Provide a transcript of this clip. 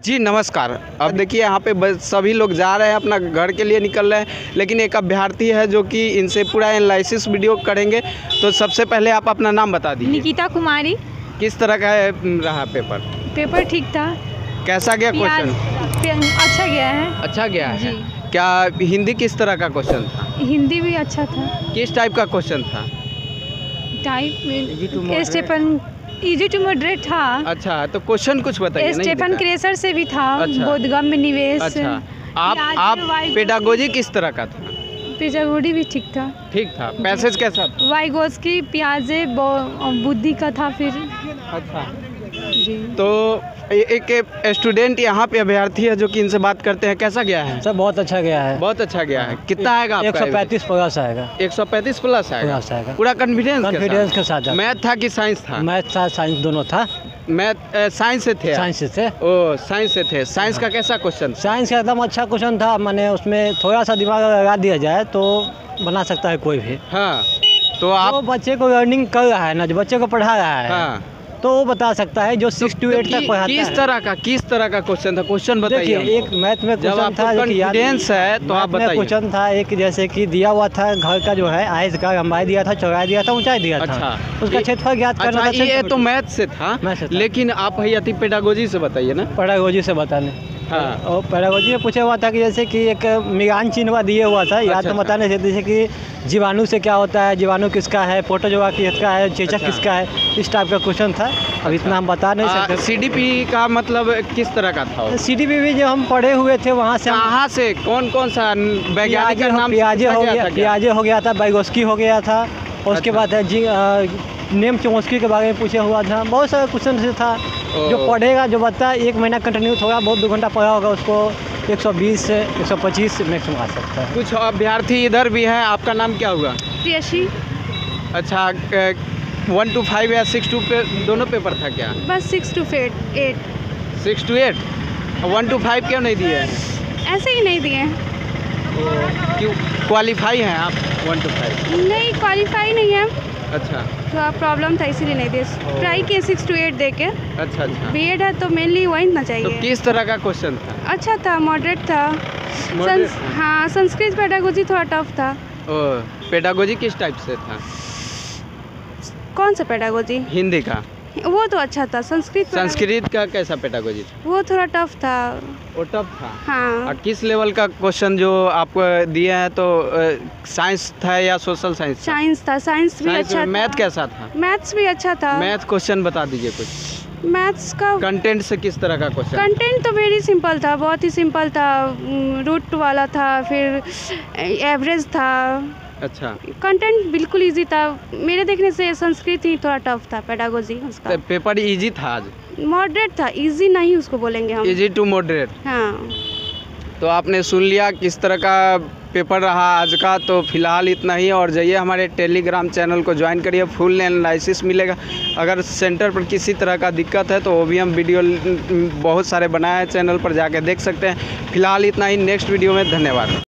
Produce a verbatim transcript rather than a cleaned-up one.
जी नमस्कार। अब देखिए यहाँ पे बस सभी लोग जा रहे हैं, अपना घर के लिए निकल रहे हैं, लेकिन एक अभ्यर्थी है जो कि इनसे पूरा एनालिसिस वीडियो करेंगे। तो सबसे पहले आप अपना नाम बता दीजिए। निकिता कुमारी। किस तरह का है रहा पेपर? पेपर ठीक था। कैसा गया क्वेश्चन? अच्छा गया है। अच्छा गया है। क्या हिंदी किस तरह का क्वेश्चन था? हिंदी भी अच्छा था। किस टाइप का क्वेश्चन था? टाइप स्टेफन इजी टू मॉडरेट था। अच्छा, तो क्वेश्चन कुछ बताइए। स्टेफन क्रेसर से भी था। अच्छा। बोधगम्य में निवेश। अच्छा, आप आप पेडागोजी किस तरह का था? पेडागोजी भी ठीक था। ठीक था। पैसेज कैसा था? वाइगोस्की पियाजे बुद्धि का था फिर। अच्छा जी। तो एक स्टूडेंट यहाँ पे अभ्यर्थी है जो कि इनसे बात करते हैं। कैसा गया है सर? बहुत अच्छा गया है। बहुत अच्छा गया है। कितना आएगा आपका? एक सौ पैंतीस प्लस आएगा। एक सौ पैंतीस प्लस आएगा। प्लस आएगा। पूरा कॉन्फिडेंस कॉन्फिडेंस के साथ। मैथ था कि साइंस था? मैथ था साइंस दोनों था। मैथ साइंस से थे? साइंस से थे। ओ साइंस से थे। साइंस का कैसा क्वेश्चन? साइंस का एकदम अच्छा क्वेश्चन था। मैंने उसमें थोड़ा सा दिमाग लगा दिया जाए तो बना सकता है कोई भी। हाँ, तो आप जो बच्चे को लर्निंग कर रहा है ना, जो बच्चे को पढ़ा रहा है, हाँ, तो वो बता सकता है जो सिक्स टू एट तक पढ़ाता है। किस तरह का किस तरह का क्वेश्चन था? क्वेश्चन बताइए। एक मैथ में क्वेश्चन था, कॉन्फिडेंस है तो आप बताइए। क्वेश्चन था एक, जैसे कि दिया हुआ था घर का जो है आयत का लंबाई दिया था, चौड़ाई दिया था, ऊंचाई दिया था। अच्छा, उसका क्षेत्रफल ज्ञात करना था। ये तो मैथ से था, लेकिन आप भैया पेडागोजी से बताइए ना। पेडागोजी से बताने। हाँ। और पेडागोजी में पूछा हुआ था कि जैसे कि एक मिगान चिन्ह दिए हुआ था, या तो बताने से जैसे कि जीवाणु से क्या होता है, जीवाणु किसका है, प्रोटोजोआ किसका है, चेचक अच्छा। किसका है, इस टाइप का क्वेश्चन था। अब इतना हम बता नहीं सकते। सीडीपी का मतलब किस तरह का था? सीडीपी भी जो हम पढ़े हुए थे वहाँ से। कहाँ से? कौन कौन सा वैज्ञानिक का नाम? पियाजे हो गया, पियाजे हो गया था, वाइगोस्की हो गया था। और उसके बाद है जी नेम चोम्स्की के बारे में पूछा हुआ था। बहुत सारा क्वेश्चन से था। जो पढ़ेगा, जो बता एक महीना कंटिन्यू होगा, बहुत दो घंटा पढ़ा होगा, उसको एक सौ बीस से एक सौ पच्चीस मैक्सिमम आ सकता है। कुछ अभ्यर्थी इधर भी हैं। आपका नाम क्या हुआ? प्रियशी। अच्छा, वन टू फाइव या सिक्स टू पे दोनों पेपर था क्या? बस six two eight. Six two eight. One two five क्यों नहीं दिए? ऐसे ही नहीं दिए। क्यों? क्वालिफाई हैं आप वन टू फाइव? नहीं, क्वालिफाई नहीं है। अच्छा, थोड़ा प्रॉब्लम था इसीलिए नहीं दिए। ट्राई किए सिक्स टू एट दे के। अच्छा अच्छा। बीएड है तो मेनली वही ना चाहिए। तो किस तरह का क्वेश्चन था? अच्छा था, मॉडरेट था। Moderate संस, हाँ, संस्कृत पेडागोजी थोड़ा टफ था। ओ, पेडागोजी किस टाइप से था? कौन सा पेडागोजी? हिंदी का। वो तो अच्छा था। संस्कृत संस्कृत का कैसा पेडागोजी था? वो थोड़ा टफ था। वो टफ था। हाँ। और किस लेवल का क्वेश्चन जो आपको दिए हैं? तो साइंस था या सोशल साइंस? साइंस था। साइंस भी अच्छा था। मैथ कैसा था? मैथ्स भी अच्छा था। मैथ क्वेश्चन बता दीजिए कुछ। मैथ्स का कंटेंट से किस तरह का क्वेश्चन? कंटेंट तो वेरी सिंपल था, बहुत ही सिंपल था। रूट वाला था, फिर एवरेज था। अच्छा, कंटेंट बिल्कुल इजी था। मेरे देखने से संस्कृत ही थोड़ा टफ था, पेडागोजी उसका। पेपर इजी था आज? मॉडरेट था, इजी नहीं उसको बोलेंगे हम। Easy to moderate. हाँ। तो आपने सुन लिया किस तरह का पेपर रहा आज का। तो फिलहाल इतना ही, और जाइए हमारे टेलीग्राम चैनल को ज्वाइन करिए, फुल एनालिसिस मिलेगा। अगर सेंटर पर किसी तरह का दिक्कत है तो वो भी हम वीडियो बहुत सारे बनाए हैं, चैनल पर जाके देख सकते हैं। फिलहाल इतना ही, नेक्स्ट वीडियो में धन्यवाद।